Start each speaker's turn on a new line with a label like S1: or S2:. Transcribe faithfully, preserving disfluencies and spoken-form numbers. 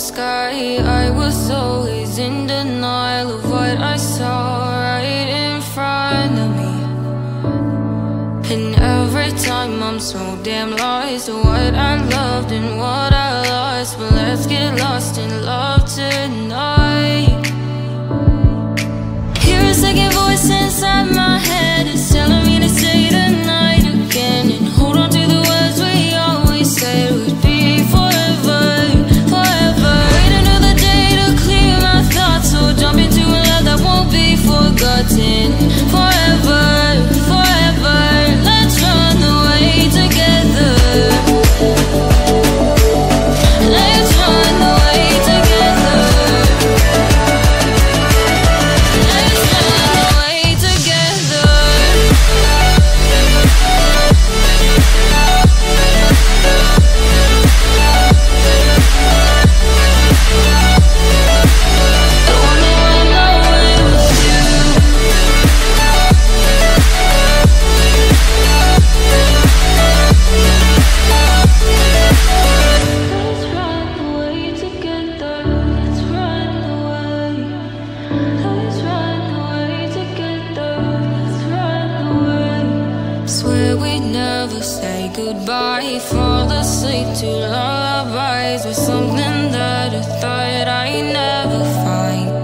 S1: sky. I was always in denial of what I saw right in front of me. And every time I'm so damn lost to what I loved and what I lost. But let's get lost in love tonight. Hear a second voice inside my head, it's telling me to say tonight again, and hold on to the words we always said would be forever, forever. Wait another day to clear my thoughts, so jump into a love that won't be forgotten. Forever, forever, let's run away together. Let's run away together. Let's run away together. I wanna run away with you. Let's run away together. Let's run away. Let's run away together. Let's run away. Swear we'd never say goodbye. Fall asleep to lullabies with something that I thought I'd never find.